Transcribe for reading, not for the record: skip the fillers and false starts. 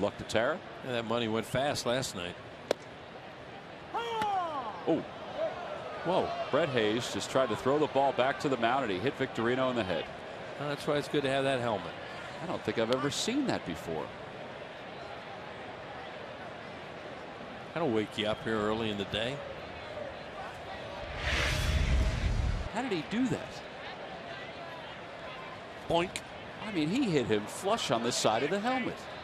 luck to Tara. Yeah, that money went fast last night. Oh, whoa. Brett Hayes just tried to throw the ball back to the mound, and he hit Victorino in the head. Well, that's why it's good to have that helmet. I don't think I've ever seen that before. That'll wake you up here early in the day. How did he do that? Boink. I mean, he hit him flush on the side of the helmet.